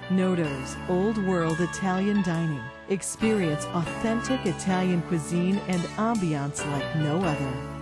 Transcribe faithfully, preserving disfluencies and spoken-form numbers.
Noto's Old World Italian Dining. Experience authentic Italian cuisine and ambiance like no other.